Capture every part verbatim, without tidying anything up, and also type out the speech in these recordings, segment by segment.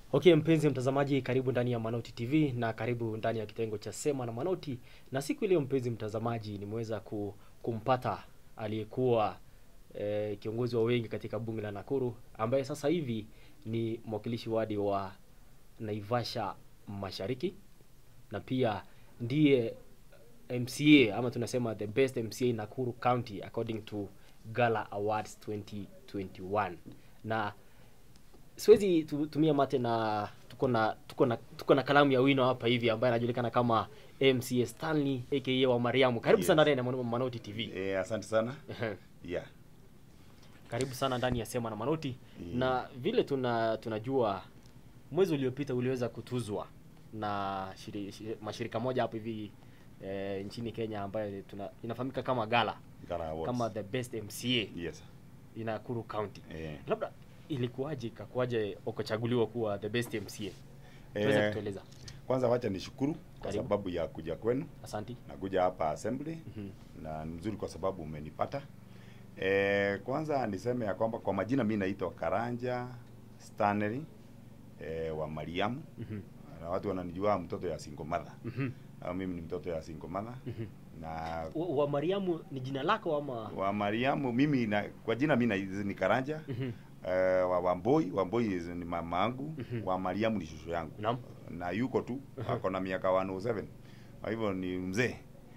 Okay, mpenzi mtazamaji, karibu ndani ya Manoti T V na karibu ndani ya kitengo cha Sema na Manoti. Na siku ile mpenzi mtazamaji, nimeweza ku, kumpata aliyekuwa e, kiongozi wa wengi katika bunge la Nakuru, ambaye sasa hivi ni mwakilishi wadi wa Naivasha Mashariki, na pia ndiye M C A ama tunasema the best M C A in Nakuru County according to Gala Awards twenty twenty-one. Na siwezi tumia mate na tuko na tuko na tuko na kalamu ya wino hapa hivi ambaye anajulikana kama M C A Stanley aka wa Mariamu. Karibu yes. sana ndani ya Manoti T V. Eh, asante sana. Yeah. Karibu sana ndani ya Sema na Manoti. Yeah. Na vile tuna tunajua mwezi uliopita uliweza kutuzwa na shiri, shiri, mashirika moja hapo hivi e, nchini Kenya ambayo tuna inafahamika kama Gala. Gala Awards. Kama the best M C A. Yes. In Nakuru County. Yeah. Labda ilikuwaje kakuaje ukachaguliwa kuwa the best M C A? Tuweza Eh, kutueleza. Kwanza wacha nishukuru kwa Karibu. sababu ya kuja kwenu. Asante. Nakuja hapa assembly Mhm. na nzuri kwa sababu umenipata. Eh, kwanza niseme ya kwamba kwa majina mimi naitwa Karanja Stanley eh, wa Mariamu. Mhm. Na watu wananijua mtoto ya single mother. Mhm. Au mimi ni mtoto ya single mother. Mhm. Na wa, wa Mariamu ni jina lako ama wa Mariamu mimi na, kwa jina mimi na, ni Karanja. Mhm. Uh, wa Wamboi, Wamboi ni mama yangu, Mhm. wa Mariamu ni shushu yangu. Naam. Na yuko tu, Uh-huh. ako na miaka one oh seven. Kwa hivyo ni mzee.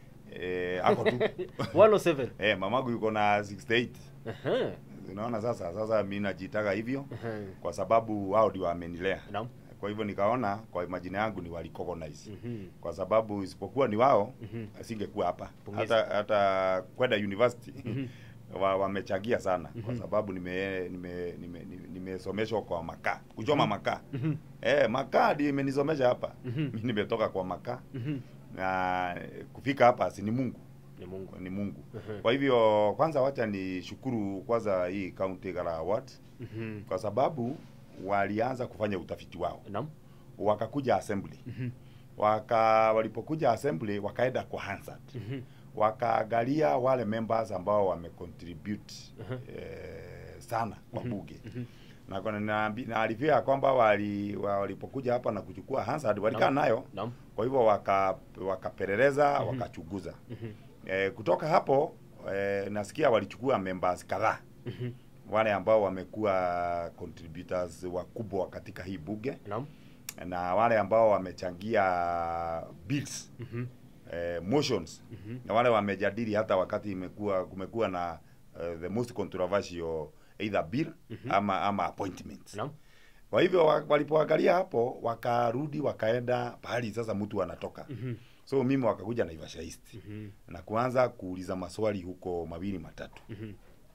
Eh, ako tu. one oh seven. Eh, mamangu yuko na sixty-eight. Ehe. Unaona sasa, sasa mimi najitaka hivyo Ehe. kwa sababu wao ndio wamenilea. Naam. Kwa hivyo nikaona kwa majina yangu ni walicognize. Mhm. Kwa sababu isipokuwa ni wao, Mhm. asingekuwa hapa. Pongezi. Hata hata kwenda university. Mhm. wa wamechangia sana Mhm. kwa sababu nime nime nimesomeshwa nime kwa makaa, kuchoma Mhm. makaa. Mhm. Eh, makaa ndio imenisomesha hapa. Mhm. Mimi nimetoka kwa makaa. Mhm. Na kufika hapa si ni Mungu. Ni Mungu. Ni Mungu. Mhm. Kwa hivyo kwanza wacha ni shukuru kwanza hii County Gala Awards Mhm. kwa sababu walianza kufanya utafiti wao. Naam. Wakakuja assembly. Mhm. Waka walipokuja assembly wakaenda kwa Hansard. Mhm. Wakaangalia wale members ambao wamecontribute Uh-huh. eh, sana kwa Mhm. bunge. Mhm. Na kuna naambi na alivia kwamba wali walipokuja hapa na kuchukua Hansard walikaa Naam. nayo. Naam. Kwa hivyo waka wakapeleleza, Mhm. wakachunguza. Mhm. Eh, kutoka hapo eh, nasikia walichukua members kadhaa. Mhm. Wale ambao wamekuwa contributors wakubwa katika hii bunge Naam. na wale ambao wamechangia bills. Mhm. Eh, motions. Mhm. Na wale wamejadili hata wakati imekuwa kumekuwa na uh, the most controversial either bill Mhm. ama ama appointments. Naam. Kwa hivyo wa- walipoangalia hapo wakarudi wakaenda pahali sasa mtu anatoka. Mhm. So mimi wakakuja Naivasha East Mhm. na kuanza kuuliza maswali huko mawili matatu. Mhm.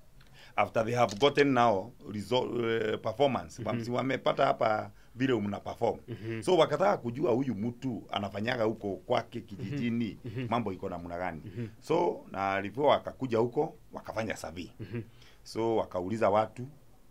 After they have gotten now result, uh, performance Mhm. mm-hmm. wamepata hapa vile mna perform. Mhm. So wakataka kujua huyu mtu anafanyaga huko kwake kijijini Mhm. mambo iko namna gani. Mhm. So na alivyo wakakuja huko wakafanya survey. Mhm. So wakauliza watu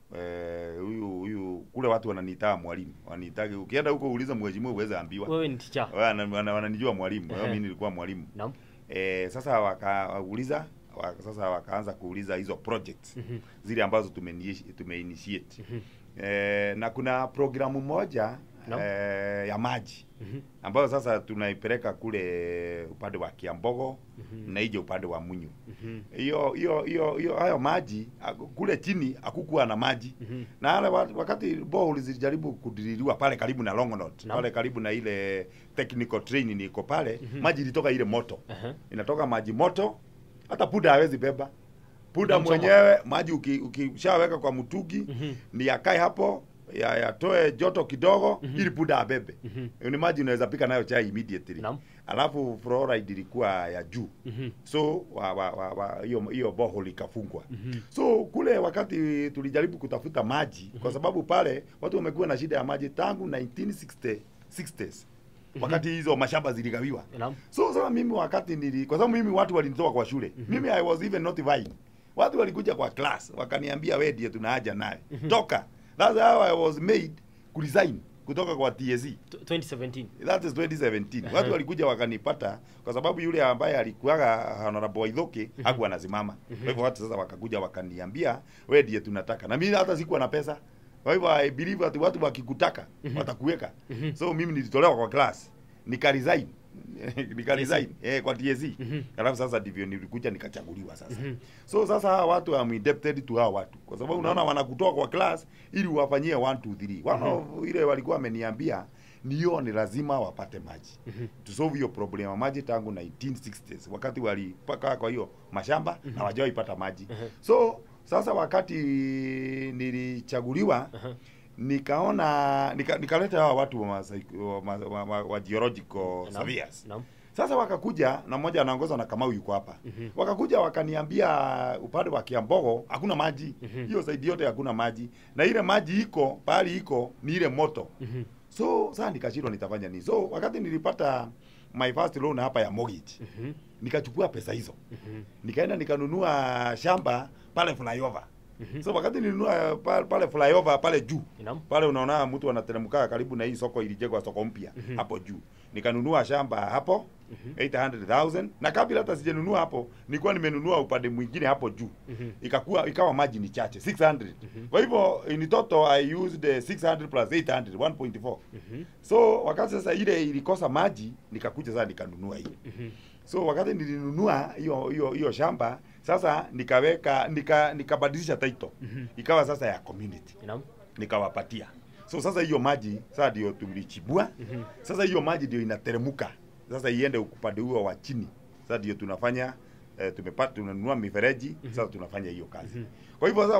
eh, huyu huyu kule watu wananiita mwalimu. Wananiita ukienda huko uuliza mheshimiwa uweze ambiwa. Wewe ni teacher. Wana- wana- Wananijua mwalimu. Ehe. Wao mimi nilikuwa mwalimu. Naam. Eh, sasa wakauliza waka, sasa wakaanza kuuliza hizo projects Mhm. zile ambazo tume tumeinitiate. Mhm. Eh, na kuna programu moja Naam. eh, ya maji Mhm. ambayo sasa tunaipeleka kule upande wa Kiambogo Mhm. na ije upande wa Munyu. Mhm. Hiyo hiyo hiyo hiyo hayo maji aku- kule chini hakukuwa na maji. Mhm. Na wale wa- wakati borehole zilijaribu kudililiwa pale karibu na Longonot, Naam. pale karibu na ile technical training iko pale, Mhm. maji ilitoka ile moto. Aha. Inatoka maji moto, hata puda hawezi beba. Puda Utamchoma. mwenyewe maji uki- ukishaweka kwa mtungi Mhm. ni yakae hapo ya yatoe joto kidogo Mhm. ili puda abebe. Mhm. Ni maji unaweza pika nayo chai immediately. Naam. Alafu fluoride ilikuwa ya juu. Mhm. So wa wa wa, wa hiyo hiyo borehole ikafungwa. Mhm. So kule wakati tulijaribu kutafuta maji kwa sababu pale watu wamekuwa na shida ya maji tangu nineteen sixties. Wakati hizo mashamba ziligawiwa. Naam. So sasa mimi wakati nili kwa sababu mimi watu walinitoa kwa shule. Mhm. Mimi I was even notified. Watu walikuja kwa class wakaniambia wewe ndiye tunahaja naye. Mhm. Toka. That's how I was made ku resign kutoka kwa T S E. T- twenty seventeen. That is twenty seventeen. Aha. Watu walikuja wakanipata kwa sababu yule ambaye alikuwaga Honorable Waithoki hakuwa anasimama. Kwa hivyo watu sasa wakakuja wakaniambia wewe ndiye tunataka. Na mimi hata sikuwa na pesa. Kwa hivyo I believe ati watu wakikutaka watakuweka. So mimi nilitolewa kwa class, nikaresign. Nikaresign eh kwa T S C. Alafu sasa ndivyo nilikuja nikachaguliwa sasa. So sasa hawa watu am indebted to hawa watu. Kwa sababu unaona wanakutoa kwa class ili uwafanyie one two three. Wao ile walikuwa wameniambia niyo ni lazima wapate maji. To solve hiyo problem ya maji tangu nineteen sixties wakati walipaka kwa hiyo mashamba na wajawahi pata maji. So sasa wakati nilichaguliwa nikaona nika, nikaleta hawa watu wa, wa, wa, wa, wa geological surveyors. Sasa wakakuja na mmoja anaongoza na Kamau yuko hapa. Wakakuja wakaniambia upande wa Kiambogo hakuna maji. Hiyo side yote hakuna maji. Na ile maji iko pali iko ni ile moto. So sasa nikashindwa nitafanya nini. So wakati nilipata my first loan hapa ya mortgage, nikachukua pesa hizo. Nikaenda nikanunua shamba pale flyover. Mm-hmm. So wakati nilinunua pale, pale flyover pale juu. Inam. Pale unaona mtu anateremka karibu na hii soko ilijengwa soko mpya. Mm-hmm. Hapo juu. Nikanunua shamba hapo. Mm-hmm. eight hundred thousand na kabla hata sijanunua hapo nilikuwa nimenunua upande mwingine hapo juu. Mm-hmm. Ikakuwa ikawa maji ni chache six hundred. Mm-hmm. Kwa hivyo in total I used the six hundred plus eight hundred one point four. Mm-hmm. So wakati sasa ile ilikosa maji nikakuja sasa nikanunua hiyo. Mm-hmm. So wakati nilinunua hiyo hiyo hiyo shamba sasa nikaweka nika nikabadilisha title. Mm-hmm. Ikawa sasa ya community. Inam. Nikawapatia. So sasa hiyo maji sasa ndio tulichibua. Mm-hmm. Sasa hiyo maji ndio inateremuka. Sasa iende upande huo wa chini. Sasa ndio tunafanya eh, tumepata tunanunua mifereji. Mm-hmm. Sasa tunafanya hiyo kazi. Mm-hmm. Kwa hivyo sasa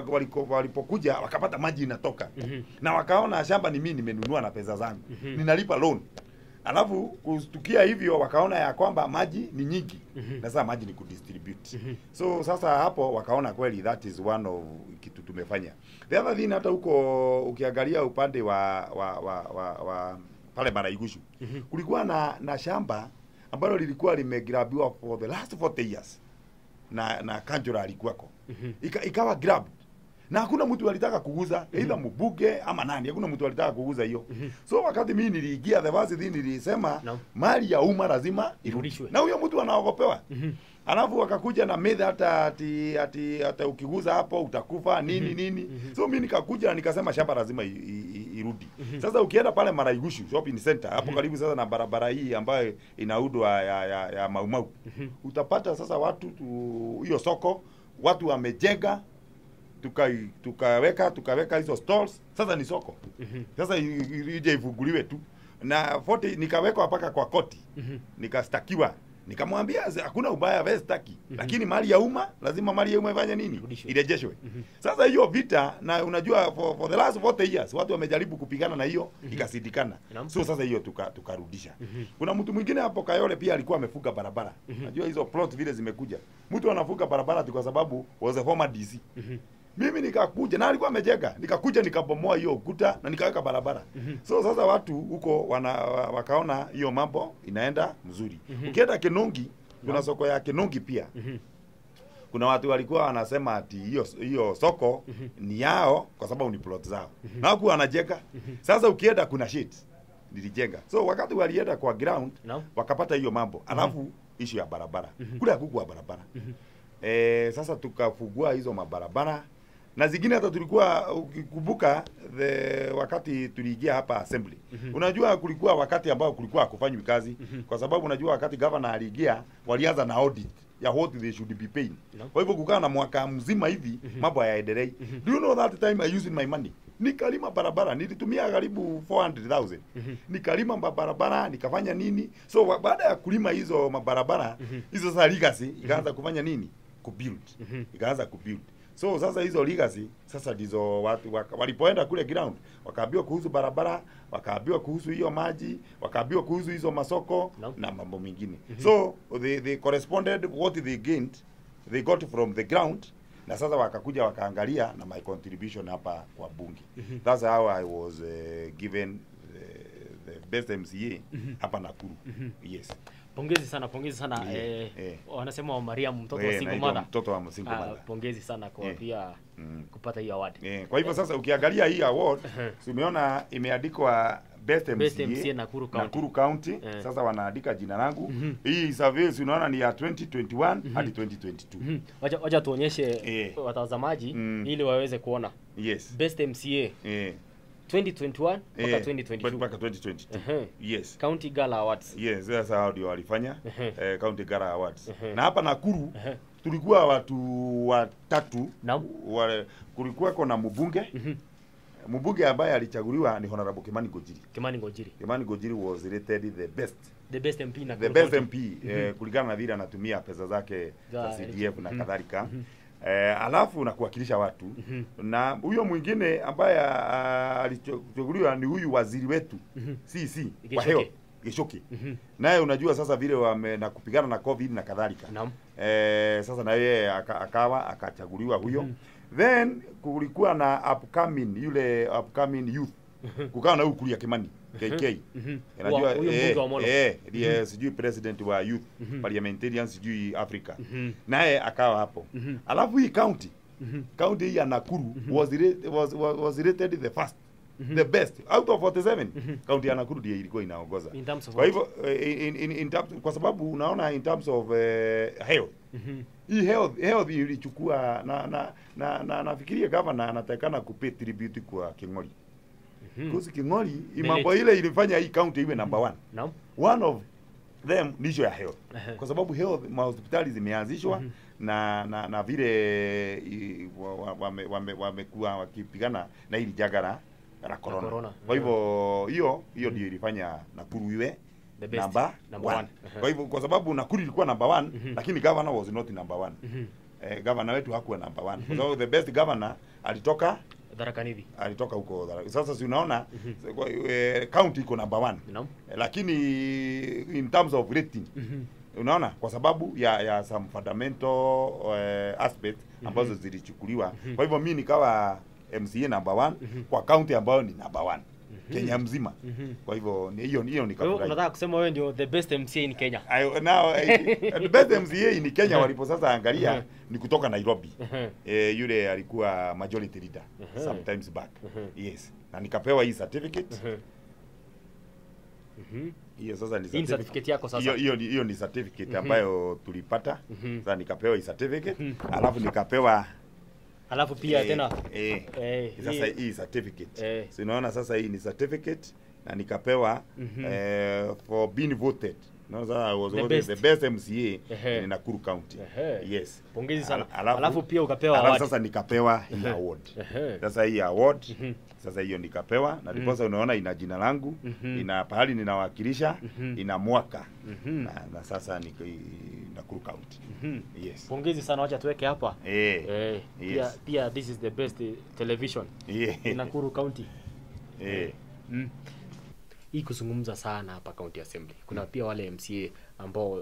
walipokuja wakapata maji inatoka. Mm-hmm. Na wakaona shamba ni mimi nimenunua na pesa zangu. Mm-hmm. Ninalipa loan. Alafu kustukia hivyo wakaona ya kwamba maji ni nyingi. Mm-hmm. Na sasa maji ni kudistribute. Mm-hmm. So sasa hapo wakaona kweli that is one of kitu tumefanya. The other thing hata huko ukiangalia upande wa wa wa, wa, wa pale Maraigushu. Mm-hmm. Kulikuwa na na shamba ambalo lilikuwa limegrabiwa for the last forty years. Na na Kanjura alikuwako. Mm-hmm. Ika, ikawa grab. Na hakuna mtu alitaka kuuza, mm-hmm. Either mbuge ama nani, hakuna mtu alitaka kuuza hiyo. Mm-hmm. So wakati mimi niliingia the first thing nilisema no. Mali ya umma lazima irudishwe. Na huyo mtu anaogopewa. Mm-hmm. Alafu wakakuja na method hata ati ati hata ukiguza hapo utakufa nini. Mm-hmm. Nini. Mm-hmm. So mimi nikakuja na nikasema shamba lazima irudi. Mm-hmm. Sasa ukienda pale Maraigushu shopping center hapo, mm-hmm. Karibu sasa na barabara hii ambayo inaudwa ya ya, ya Maumau. Mm-hmm. Utapata sasa watu hiyo soko watu wamejenga tuka tukaweka tukaweka hizo stalls, sasa ni soko. Mm-hmm. Sasa ije ifunguliwe tu na forty nikawekwa mpaka kwa koti. Mm-hmm. Nikastakiwa, nikamwambia hakuna ubaya wewe staki. Mm-hmm. Lakini mali ya umma lazima mali ya umma ifanye nini? Irejeshwe. Mm-hmm. Sasa hiyo vita na unajua for, for the last forty years watu wamejaribu kupigana na hiyo. Mm-hmm. Ikasidikana. Mm-hmm. So sasa hiyo tuka tukarudisha. Mm-hmm. Kuna mtu mwingine hapo Kayole pia alikuwa amefuga barabara. Mm-hmm. Unajua hizo plot vile zimekuja. Mtu anafuga barabara tu kwa sababu was a former D C. Mm-hmm. Mimi nikakuja na alikuwa amejenga, nikakuja nikabomoa hiyo ukuta na nikaweka barabara. Mm-hmm. So sasa watu huko wana wakaona hiyo mambo inaenda mzuri. Mm-hmm. Ukienda Kinungi, kuna no. Soko ya Kinungi pia. Mm-hmm. Kuna watu walikuwa wanasema ati hiyo hiyo soko. Mm-hmm. Ni yao kwa sababu ni plot zao. Mm-hmm. Na huko wanajenga. Mm-hmm. Sasa ukienda kuna shit nilijenga. So wakati walienda kwa ground no. Wakapata hiyo mambo. Alafu mm-hmm. Issue ya barabara. Mm-hmm. Kule hakukuwa barabara. Mm-hmm. Eh, sasa tukafungua hizo mabarabara. Na zingine hata tulikuwa ukikumbuka the wakati tuliingia hapa assembly. Mm-hmm. Unajua kulikuwa wakati ambao kulikuwa hakufanywi kazi. Mm-hmm. Kwa sababu unajua wakati governor aliingia walianza na audit ya what they should be paying. No. Kwa hivyo kukaa na mwaka mzima hivi. Mm-hmm. Mambo hayaendelei. Mm-hmm. Do you know that time I used my money? Nikalima barabara, nilitumia karibu four hundred thousand. Mm-hmm. Nikalima barabara, nikafanya nini? So baada ya kulima hizo mabarabara, mm-hmm. Hizo sasa legacy ikaanza mm-hmm. Kufanya nini? Kubuild. Mm-hmm. Ikaanza kubuild. So sasa hizo legacy sasa ndizo watu waka, walipoenda kule ground wakaambiwa kuhusu barabara, wakaambiwa kuhusu hiyo maji, wakaambiwa kuhusu hizo masoko no. Na mambo mengine. Mm-hmm. So they they corresponded what they gained they got from the ground, na sasa wakakuja wakaangalia na my contribution hapa kwa bunge. Mm-hmm. That's how I was uh, given the, the best M C A. Mm-hmm. Hapa Nakuru. Mm-hmm. Yes. Pongezi sana, pongezi sana. Yeah, eh, yeah. Wanasema wa Mariam mtoto Yeah, wa single naitwa mother. mtoto wa single Ah, mother. pongezi sana kwa Yeah. pia Mm. kupata hii award. Yeah. Kwa hivyo sasa ukiangalia hii award, si umeona imeandikwa Best M C A, Best M C A Nakuru County. Nakuru County. Yeah. Sasa wanaandika jina langu. Hii survey si unaona ni ya twenty twenty-one hadi twenty twenty-two. Mhm. Wacha wacha tuonyeshe Yeah. watazamaji Mm. ili waweze kuona. Yes. Best M C A Eh. twenty twenty-one mpaka Eh, twenty twenty-two. mpaka twenty twenty-two. Ehe. Yes. County Gala Awards. Yes, sasa hao ndio walifanya Ehe. eh, County Gala Awards. Ehe. Na hapa Nakuru Ehe. tulikuwa watu watatu. Naam. Wale kulikuwa kuna mbunge. Mhm. Mbunge ambaye alichaguliwa ni Honorable Kimani Ngojiri. Kimani Ngojiri. Kimani Ngojiri was rated the best. The best M P na The best M P eh, kulingana na vile anatumia pesa zake za Za- C D F na Mhm. kadhalika. Mhm. Eh, alafu na kuwakilisha watu. Mhm. Na huyo mwingine ambaye ah, alichaguliwa ni huyu waziri wetu. Mhm. C C kwa Gichoke. hiyo Gichoke. Mhm. Naye unajua sasa vile wame na kupigana na COVID na kadhalika. Naam. Eh, sasa na yeye aka, akawa akachaguliwa huyo. Mhm. Then kulikuwa na upcoming yule upcoming youth. Kukawa na huyu Kuria Kimani K K. Mhm. Unajua Wa- huyo mbunge wa Molo. eh ndiye sijui president wa youth Mhm. parliamentarian sijui Africa. Mhm. Naye akawa hapo. Mhm. Alafu hii county Mhm. county hii ya Nakuru was rated, was, was, was rated the first the best out of forty-seven. County ya Nakuru ndiyo ilikuwa inaongoza. In terms of Kwa what? hivyo eh, in, in, in terms, kwa sababu unaona in terms of uh, health Mhm. hii health health ilichukua na na na, na nafikiria governor anatakana kupay tribute kwa King'ori. Mhm. Kusi King'ori The mambo late. ile ilifanya hii county iwe number one. Naam. One of them ni issue ya health. Ehe. Kwa sababu health mahospitali zimeanzishwa Mhm. na na na vile i- wa- wa- wame wame wamekuwa wakipigana na hili janga la la corona. corona. Kwa hivyo hiyo hiyo ndio ilifanya Nakuru iwe The best. number Number one. one. Ehe. Kwa hivyo kwa sababu Nakuru ilikuwa number one, Mhm. lakini governor was not number one. Mhm. Eh, governor wetu hakuwa number one. Kwa sababu the best governor alitoka Tharaka Nithi. alitoka huko Tharaka. Sasa si unaona kwa- eh, county iko number one. Naam. Eh, lakini in terms of rating Mhm. unaona kwa sababu ya ya some fundamental uh, aspect ambazo zilichukuliwa. Kwa hivyo mimi nikawa M C A number one kwa county ambayo ni number one Kenya mzima. Mhm. Kwa hivyo ni hiyo hiyo Kwa hiyo nikafurahi. unataka kusema wewe ndio the best M C A in Kenya. I- Now eh, the best M C A ni Kenya walipo sasa angalia ni kutoka Nairobi. Ehe. Eh, yule alikuwa majority leader Mhm. sometimes back. Mhm. Yes. Na nikapewa hii certificate. Ehe. Mhm. Hiyo sasa ni Hii ni certificate yako sasa. Hiyo hiyo ni- hiyo ni certificate ambayo tulipata. Mhm. Sasa nikapewa hii certificate, alafu nikapewa Alafu pia eh, tena eh, eh, sasa hii- hii certificate. Eh. So unaona sasa hii ni certificate na nikapewa Mhm. eh, for being voted. No, sasa I was The voted best. the best M C A Ehe. in Nakuru County. Ehe. Yes. Pongezi sana. Alafu- Alafu pia ukapewa Alafu award. sasa nikapewa hii Ehe. award. Ehe. Sasa hii award Mhm. sasa hiyo nikapewa na ndiposa unaona ina jina langu, Mhm. ina pahali ninawakilisha, Mhm. ina mwaka Mhm. na, na sasa ni Nakuru County. Mhm. Yes. Pongezi sana, wacha tuweke hapa. Eh. Eh, pia Yes. pia this is the best eh, television Yeah. in Nakuru County. Eh. Mm. Hii kuzungumza sana hapa County Assembly. Kuna pia wale M C A ambao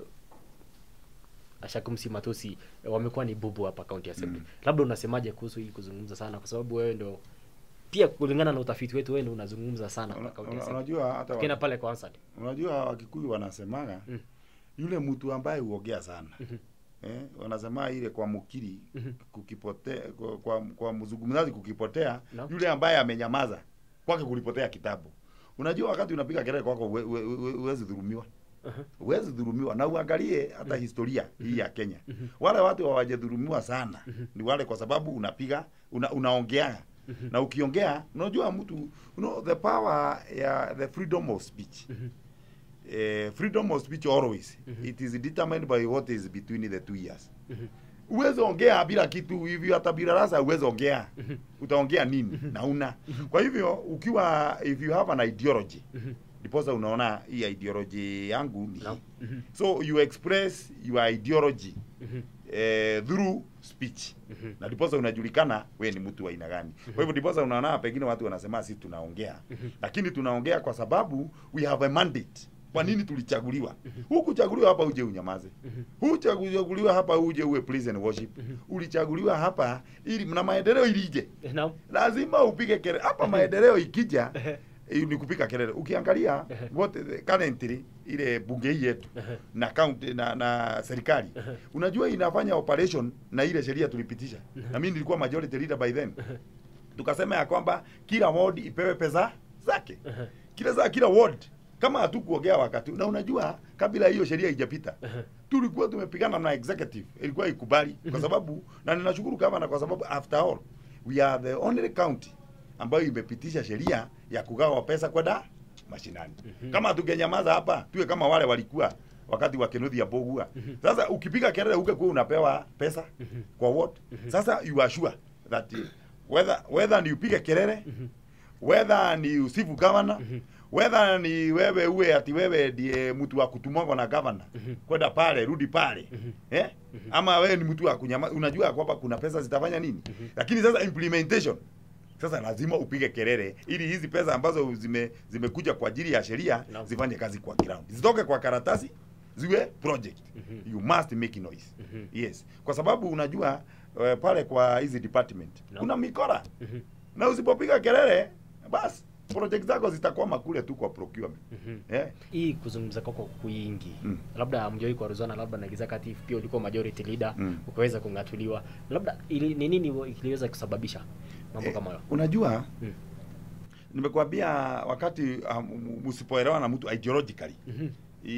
Ashakumsi Matosi eh, wamekuwa ni bubu hapa County Assembly. Mm. Labda unasemaje kuhusu hii kuzungumza sana, kwa sababu wewe ndo pia kulingana na utafiti wetu wewe ndo unazungumza sana hapa Una- County una- Assembly. Unajua hata Kena wa, pale kwa Ansad. unajua Wakikuyu wanasemaga Mm. yule mtu ambaye huongea sana. Mhm. Eh, wanasema ile kwa mukiri Mhm. kukipotea kwa, kwa, kwa mzungumzaji kukipotea, No. yule ambaye amenyamaza kwake kulipotea kitabu. Unajua wakati unapiga kelele kwako huwe- huwe- huwe- huwezi dhurumiwa. Aha. Huwezi dhurumiwa na uangalie hata historia hii ya Kenya. Wale watu hawajadhulumiwa sana ni wale kwa sababu unapiga una, unaongea na ukiongea unajua mtu you know, the power ya the freedom of speech. Eh, freedom of speech always it is determined by what is between the two ears. Uweze ongea bila kitu hivyo, hata bila rasa uweze ongea. Utaongea nini? Na una. Kwa hivyo ukiwa if you have an ideology, ndiposa unaona hii ideology yangu ni No. hii. So you express your ideology eh, through speech. Na ndiposa unajulikana we ni mtu wa aina gani. Kwa hivyo ndiposa unaona pengine watu wanasema sisi tunaongea. Lakini tunaongea kwa sababu we have a mandate. Kwa nini tulichaguliwa? Hukuchaguliwa hapa uje unyamaze. Hukuchaguliwa hapa uje uwe praise and worship. Ulichaguliwa hapa ili na maendeleo ilije. Naam. Lazima upige kelele. Hapa maendeleo ikija hiyo ni kupika kelele. Ukiangalia what currently ile bunge yetu na county na, na serikali unajua inafanya operation na ile sheria tulipitisha, na mimi nilikuwa majority leader by then. Tukasema ya kwamba kila ward ipewe pesa zake, kila za kila ward, kama hatukuongea wakati. Na unajua kabla hiyo sheria haijapita tulikuwa tumepigana na executive, ilikuwa ikubali kwa sababu, na ninashukuru kama na kwa sababu after all we are the only county ambayo imepitisha sheria ya kugawa pesa kwenda mashinani. Mm-hmm. Kama tungenyamaza hapa tuwe kama wale walikuwa wakati wa Kennedy ya Bogua. Mm-hmm. Sasa ukipiga kelele uke kwa unapewa pesa mm-hmm. kwa what? Mm-hmm. Sasa you are sure that uh, whether whether ni upige kelele mm-hmm. whether ni usifu governor mm-hmm. whether ni wewe uwe ati wewe ndiye mtu wa kutumwa na governor mm-hmm. kwenda pale rudi pale mm-hmm. eh mm-hmm. ama wewe ni mtu wa kunyama, unajua kwamba kuna pesa zitafanya nini mm-hmm. lakini sasa implementation sasa lazima upige kelele ili hizi pesa ambazo zime zimekuja kwa ajili ya sheria no. zifanye kazi kwa ground, zitoke kwa karatasi ziwe project. Mm-hmm. You must make noise. Mm-hmm. Yes, kwa sababu unajua uh, pale kwa hizi department no. kuna mikora. Mm-hmm. na usipopiga kelele basi project zako zitakwama kule tu kwa procurement. Mm-hmm. yeah. Hii kuzungumza kwako kuingi mm. labda hamjoi kwa Ruzana, labda na executive pia ulikuwa majority leader mm. ukaweza kungatuliwa, labda ili ni nini iliweza kusababisha mambo kama hayo? Eh, unajua mm. nimekuambia wakati msipoelewa um, na mtu ideologically mm-hmm.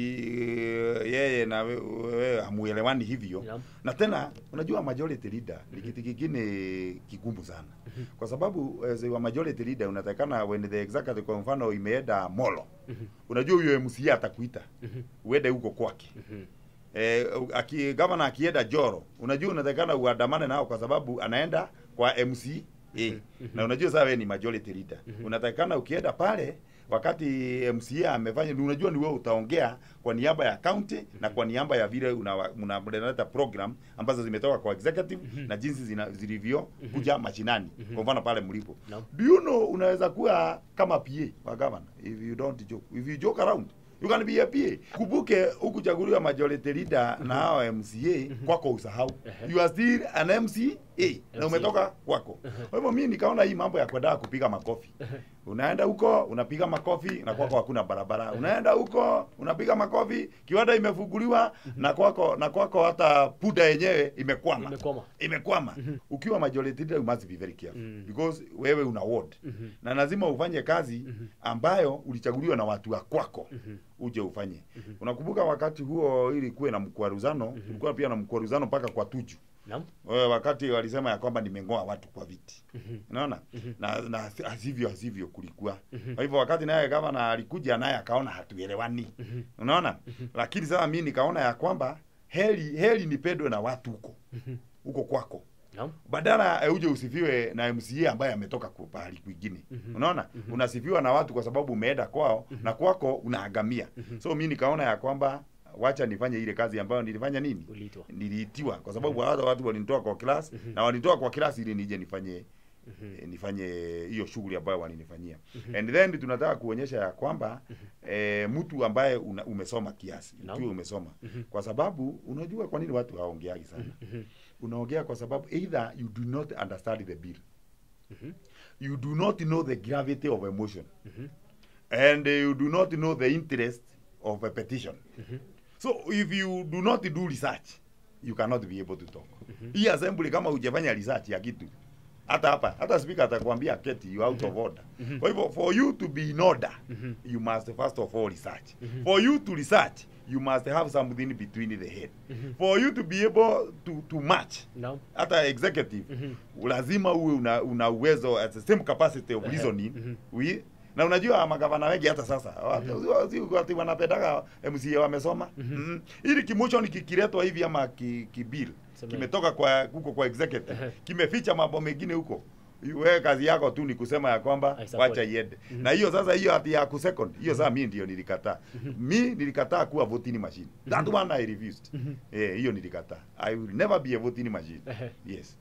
yeye na wewe hamuelewani hivyo yeah. na tena unajua majority leader ni kitu kingine kigumu sana mm-hmm. kwa sababu as a majority leader unatakana when the executive kwa mfano imeenda Molo mm-hmm. unajua huyo M C A atakuita mm-hmm. uende huko kwake mm-hmm. eh aki governor akienda Joro unajua unatakana uandamane nao kwa sababu anaenda kwa M C A mm-hmm. na unajua sasa wewe ni majority leader mm-hmm. unatakana ukienda pale wakati M C A amefanya, unajua ni wewe utaongea kwa niaba ya county mm-hmm. na kwa niaba ya vile unaleta program ambazo zimetoka kwa executive mm-hmm. na jinsi zina zilivyo mm-hmm. kuja machinani mm-hmm. kwa mfano pale mlipo no. Do you know unaweza kuwa kama P A wa governor if you don't joke, if you joke around you can be a P A. Kubuke ukuchaguliwa majority leader mm-hmm. na hao M C A mm-hmm. kwako usahau uh-huh. you are still an M C A na umetoka kwako. Kwa hivyo mimi nikaona hii mambo ya kwenda kupiga makofi. Unaenda huko unapiga makofi na kwako hakuna barabara. Unaenda huko unapiga makofi, kiwanda imefunguliwa na kwako na kwako hata puda yenyewe imekwama. Imekwama. Imekwama. Ukiwa majority leader you must be very careful because wewe una ward. Na lazima ufanye kazi ambayo ulichaguliwa na watu wa kwako. Uje ufanye. Unakumbuka wakati huo ili kuwe na mkwaruzano, kulikuwa pia na mkwaruzano mpaka kwa Tuju. Naam. Wewe wakati walisema ya kwamba nimengoa watu kwa viti. Mm-hmm. Unaona? Mm-hmm. Na na asivyo asivyo kulikuwa. Mm-hmm. Kwa hivyo wakati naye gavana alikuja naye akaona hatuelewani. Mm-hmm. Unaona? Mm-hmm. Lakini sasa mimi nikaona ya kwamba heri heri nipendwe na watu huko. Mm-hmm. Huko kwako. Naam. Badala e, uje usifiwe na M C A ambaye ametoka kwa pahali kwingine. Mm-hmm. Unaona? Mm-hmm. Unasifiwa na watu kwa sababu umeenda kwao mm-hmm. na kwako unaagamia. Mm-hmm. So mimi nikaona ya kwamba wacha nifanye ile kazi ambayo nilifanya nini? Uliitwa. Niliitiwa kwa sababu mm-hmm. watu walinitoa kwa class mm-hmm. na walinitoa kwa class ili nije nifanye mm-hmm. eh, nifanye hiyo shughuli ambayo walinifanyia. Mm-hmm. And then tunataka kuonyesha ya kwamba mm-hmm. eh, mtu ambaye una, umesoma kiasi, no. ukiwa umesoma. Mm-hmm. Kwa sababu unajua kwa nini watu hawaongeagi sana? Mm-hmm. Unaongea kwa sababu either you do not understand the bill. Mm-hmm. You do not know the gravity of emotion. Mm-hmm. And uh, you do not know the interest of a petition. Mm-hmm. So if you do not do research, you cannot be able to talk. Mm-hmm. Hii assembly kama hujafanya research ya kitu, hata hapa, hata speaker atakwambia Keti, you out mm-hmm. of order. Mm-hmm. Kwa hivyo for you to be in order, mm-hmm. you must first of all research. Mm-hmm. For you to research, you must have something between the head. Mm-hmm. For you to be able to to match. No. Hata executive, mm-hmm. lazima uwe una, una uwezo at the same capacity of reasoning mm-hmm. with. Na unajua magavana wengi hata sasa mm-hmm. watu wanapendaga M C A wamesoma. Mm-hmm. Mm-hmm. Ili kimotion kikiletwa hivi ama ki, ki bill kimetoka kwa huko kwa executive uh-huh. kimeficha mambo mengine huko, wewe kazi yako tu ni kusema ya kwamba wacha iende. Mm-hmm. Na hiyo sasa hiyo hati ya ku second hiyo mm-hmm. sasa mimi ndio nilikataa. Mm-hmm. Mimi nilikataa kuwa voting machine. Mm-hmm. That one I refused. Mm-hmm. Eh, hiyo nilikataa. I will never be a voting machine. Uh-huh. Yes.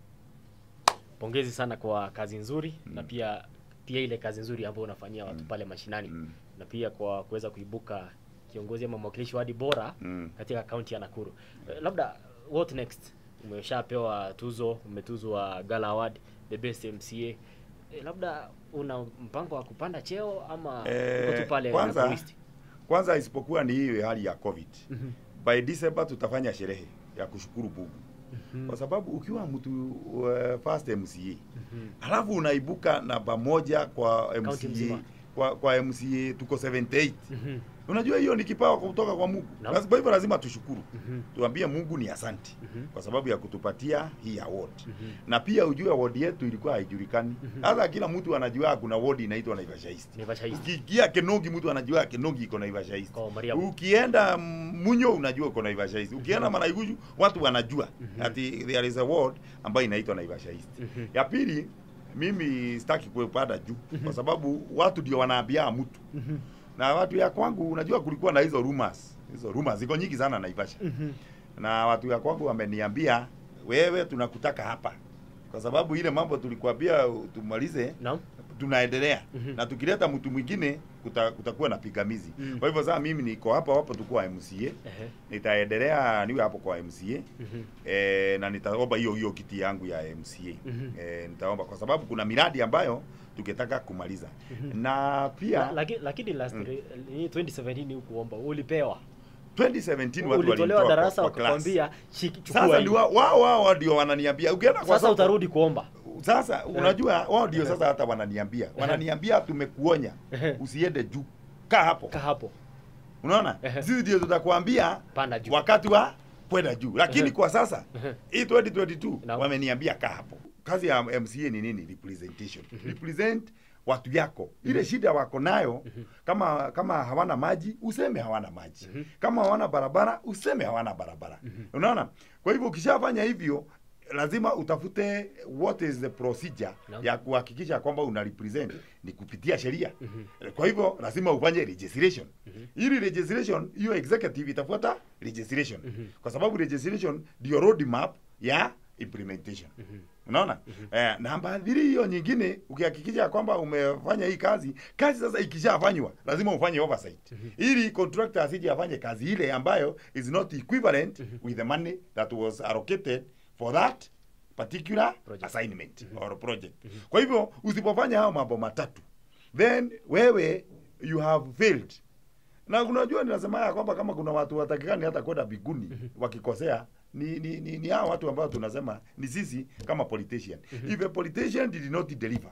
Pongezi sana kwa kazi nzuri mm-hmm. na pia pia ile kazi nzuri ambayo unafanyia watu mm. pale mashinani mm. na pia kwa kuweza kuibuka kiongozi ama mwakilishi wadi bora mm. katika kaunti ya Nakuru. Uh, labda what next? Umeshapewa tuzo, umetuzwa Gala Award, the best M C A. E, labda una mpango wa kupanda cheo ama Eh, uko tu pale kwanza, na tourist? Kwanza isipokuwa ni hiyo hali ya COVID. Mhm. By December tutafanya sherehe ya kushukuru Mungu. Mhm. Kwa sababu ukiwa mtu uh, first M C A, Mhm. halafu unaibuka namba moja kwa County M C A, mzima. kwa kwa M C A tuko seventy eight. Mhm. Unajua hiyo ni kipawa kutoka kwa Mungu. No. Lazima hivyo lazima tushukuru. Mhm. Tuambie Mungu ni asante Mhm. kwa sababu ya kutupatia hii award. Mhm. Na pia ujue award yetu ilikuwa haijulikani. Hata kila mtu anajua kuna award inaitwa Naivasha East. Naivasha East. Ukiingia Kenongi mtu anajua Kenongi iko Naivasha East. Kwa Mariamu. Ukienda Munyo unajua uko Naivasha East. Ukienda Maraiguju watu wanajua Mhm. ati there is a award ambayo inaitwa Naivasha East. Mhm. Ya pili, mimi sitaki kuepanda juu kwa sababu watu ndio wanaambia mtu. Mhm. Na watu ya kwangu unajua kulikuwa na hizo rumors. Hizo rumors ziko nyingi sana Naivasha. Mhm. Na watu ya kwangu wameniambia wewe tunakutaka hapa. Kwa sababu ile mambo tulikuambia tumalize, Naam. tunaendelea. Mhm. Na tukileta mtu mwingine kuta, kutakuwa na pigamizi. Mhm. Kwa hivyo sasa mimi niko hapa hapo tukua M C A. Ehe. Nitaendelea niwe hapo kwa M C A. Mhm. Eh, na nitaomba hiyo hiyo kiti yangu ya M C A. Mhm. Eh, nitaomba kwa sababu kuna miradi ambayo tungetaka kumaliza. Mhm. Na pia La- Lakini lakini last ni twenty seventeen ukuomba ulipewa. twenty seventeen watu Ulitolewa walinitoa darasa kwa, kwa class. wakakwambia chukua. Sasa ndio wao wao ndio wananiambia ukienda kwa Sasa soko, utarudi kuomba. Sasa unajua wao ndio sasa hata wananiambia. Wananiambia tumekuonya usiende juu. Kaa hapo. Kaa hapo. Unaona? Sisi ndio tutakwambia Panda juu. wakati wa kwenda juu. Lakini Ehe. kwa sasa Ehe. hii twenty twenty-two Naam. wameniambia kaa hapo. Kazi ya M C A ni nini? Representation. Represent watu yako. Ile shida wako nayo kama kama hawana maji, useme hawana maji. Kama hawana barabara, useme hawana barabara. Unaona? Kwa hivyo ukishafanya hivyo lazima utafute what is the procedure No. ya kuhakikisha kwamba una represent ni kupitia sheria. Kwa hivyo lazima ufanye registration. Ili registration hiyo executive itafuata registration. Kwa sababu registration ndio road map ya implementation. Unaona? Eh, namba mbili hiyo nyingine ukihakikisha kwamba umefanya hii kazi, kazi sasa ikishafanywa lazima ufanye oversight. Ili contractor asije afanye kazi ile ambayo is not equivalent with the money that was allocated for that particular Project. assignment or project. Kwa hivyo usipofanya hao mambo matatu, then wewe you have failed. Na unajua ninasema ya kwamba kama kuna watu watakikani hata kwenda biguni wakikosea ni ni ni, ni hao watu ambao tunasema ni sisi kama politician. If a politician did not deliver.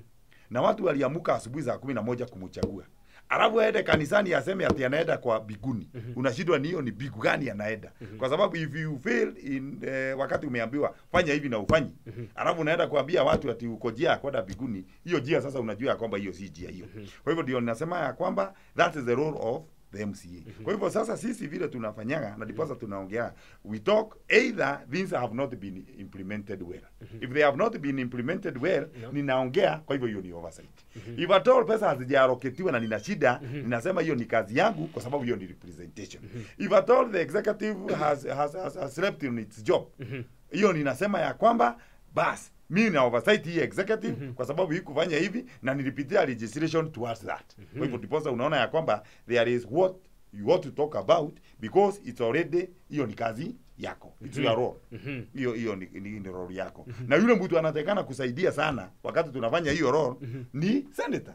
Na watu waliamuka asubuhi saa kumi na moja kumchagua. Alafu aende kanisani aseme ati anaenda kwa biguni. Unashindwa ni hiyo ni bigu gani anaenda. Kwa sababu if you fail in eh, wakati umeambiwa fanya hivi na ufanyi. Alafu unaenda kuambia watu ati uko jia ya kwenda biguni. Hiyo jia sasa unajua ya kwamba hiyo si jia hiyo. Kwa hivyo ndio ninasema ya kwamba that is the role of the M C A. Kwa hivyo sasa sisi vile tunafanyanga na diposa tunaongea, we talk either things have not been implemented well. If they have not been implemented well, No. ninaongea, kwa hivyo hiyo ni oversight. If at all pesa hazijaallocatiwa na nina shida, ninasema hiyo ni kazi yangu kwa sababu hiyo ni representation. If at all the executive has has, has, has slept in its job, hiyo ninasema ya kwamba bas mimi na oversight hii executive kwa sababu hii kufanya hivi na nilipitia legislation towards that. Kwa hivyo ndiposa unaona ya kwamba there is what you want to talk about because it's already hiyo ni kazi yako. It's your role. Hiyo hiyo ni, ni, ni role yako. Na yule mtu anatakana kusaidia sana wakati tunafanya hiyo role ni senator.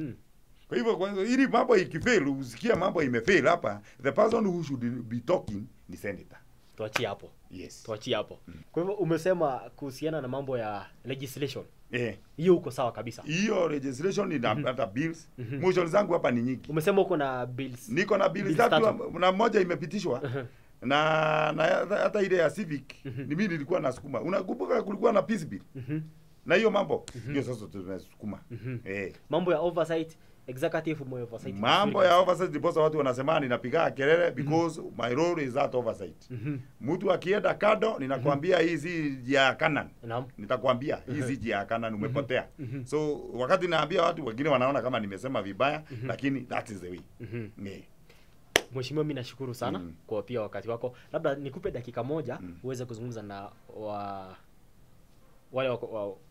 Kwa hivyo kwa hivyo ili mambo ikifail usikie mambo imefail hapa, the person who should be talking ni senator. Tuachie hapo. Yes. Tuachie hapo. Kwa hivyo umesema kuhusiana na mambo ya legislation. Eh. Hiyo uko sawa kabisa. Hiyo legislation ni hata bills. Motion zangu hapa ni nyingi. Umesema uko na bills. Niko na bills Bills tatu tatu. na moja imepitishwa. Na na hata ile ya civic ni mimi nilikuwa nasukuma. Unakumbuka kulikuwa na peace bill. Na hiyo mambo hiyo sasa tunasukuma. Eh. Mambo ya oversight, executive umo oversight. Mambo ya oversight ndiposa watu wanasema ninapiga kelele because my role is that oversight. Mtu akienda kado ninakwambia hii si njia ya Canaan. Naam. Nitakwambia hii si njia ya Canaan umepotea. So wakati naambia watu wengine wanaona kama nimesema vibaya lakini that is the way. Yeah. Mheshimiwa, mimi nashukuru sana Mm. kwa pia wakati wako. Labda nikupe dakika moja uweze kuzungumza na wa wale wa, wa,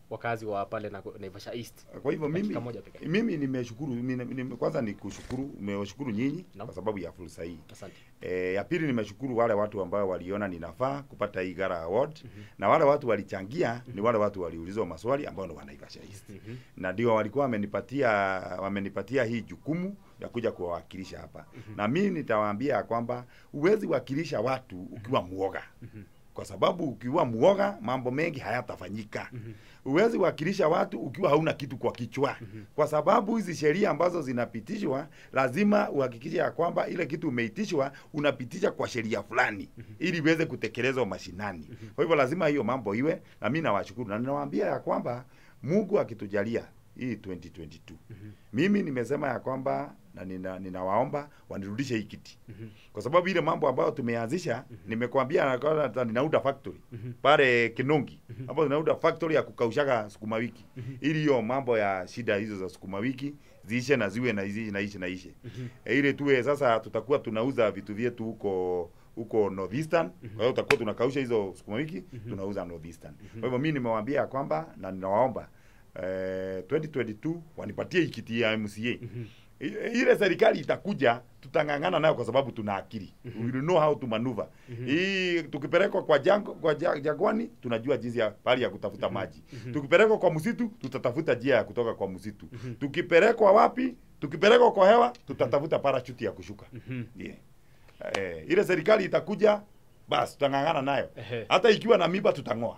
wakazi wa pale na Naivasha East. Kwa hivyo mimi mimi nimeshukuru mimi, kwanza ni kushukuru nimewashukuru nyinyi no. kwa sababu ya fursa hii. Asante. Eh, ya pili nimeshukuru wale watu ambao waliona ninafaa kupata hii Gara Award mm -hmm. na wale watu walichangia mm -hmm. ni wale watu waliulizwa maswali ambao ni wa Naivasha East. Mm -hmm. Na ndio walikuwa wamenipatia wamenipatia hii jukumu ya kuja kuwawakilisha hapa. Mm -hmm. Na mimi nitawaambia kwamba uwezi wakilisha watu ukiwa muoga. Mm -hmm. Kwa sababu ukiwa muoga mambo mengi hayatafanyika. Mm -hmm. Uwezi wakilisha watu ukiwa hauna kitu kwa kichwa. Mm -hmm. Kwa sababu hizi sheria ambazo zinapitishwa lazima uhakikishe ya kwamba ile kitu umeitishwa unapitisha kwa sheria fulani mm -hmm. ili iweze kutekelezwa mashinani. Mm -hmm. Kwa hivyo lazima hiyo mambo iwe, na mimi nawashukuru na ninawaambia ya kwamba Mungu akitujalia hii twenty twenty-two. Mm -hmm. Mimi nimesema ya kwamba na nina ninawaomba wanirudishe hii kiti. Mm -hmm. Kwa sababu ile mambo ambayo tumeanzisha, mm -hmm. nimekuambia na ninauda factory mm -hmm. pale Kinongi. Mm -hmm. Hapo ninauda factory ya kukaushaga sukuma wiki. Mm -hmm. Ili hiyo mambo ya shida hizo za sukuma wiki ziishe na ziwe na ziishe na ishe na ishe. Mm -hmm. E, ile tuwe sasa tutakuwa tunauza vitu vyetu huko huko Northeastern. Mm -hmm. Kwa hiyo tutakuwa tunakausha hizo sukuma wiki, mm -hmm. tunauza Northeastern. Mm -hmm. Kwa hivyo mimi nimewaambia kwamba na ninawaomba eh twenty twenty-two wanipatie ikiti ya M C A. Mm -hmm. Ile serikali itakuja tutangangana nayo kwa sababu tuna akili. Mm -hmm. We will know how to maneuver. Mm -hmm. Hii tukipelekwa kwa jango kwa jangwani tunajua jinsi ya pali ya kutafuta mm -hmm. maji. Mm -hmm. Tukipelekwa kwa msitu tutatafuta njia ya kutoka kwa msitu. Mm -hmm. Tukipelekwa wapi? Tukipelekwa kwa hewa tutatafuta parachute ya kushuka. Mm -hmm. Yeah. Eh, ile serikali itakuja basi tutangangana nayo. Hata ikiwa na miba tutangoa.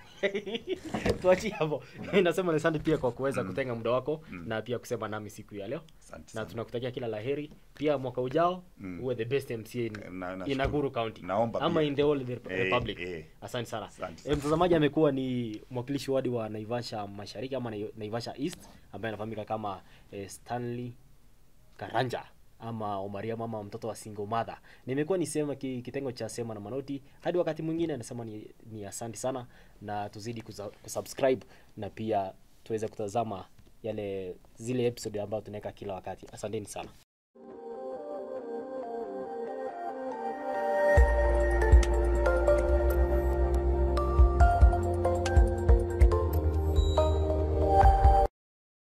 Tuachi hapo. Nasema ni asante pia kwa kuweza mm. kutenga muda wako mm. na pia kusema nami siku ya leo. Asante. Na tunakutakia kila laheri. Pia mwaka ujao mm. uwe the best M C A in, na, na in Nakuru County. Naomba ama pia in the whole the republic. Hey, hey. Asante sana. E, mtazamaji amekuwa ni mwakilishi wadi wa Naivasha Mashariki ama Naivasha East ambaye anafahamika kama eh, Stanley Karanja ama Omaria mama mtoto wa single mother. Nimekuwa nisema ki, kitengo cha Sema na Manoti. Hadi wakati mwingine nasema ni, ni asante sana na tuzidi kusubscribe na pia tuweze kutazama yale zile episode ambazo tunaweka kila wakati. Asanteni sana.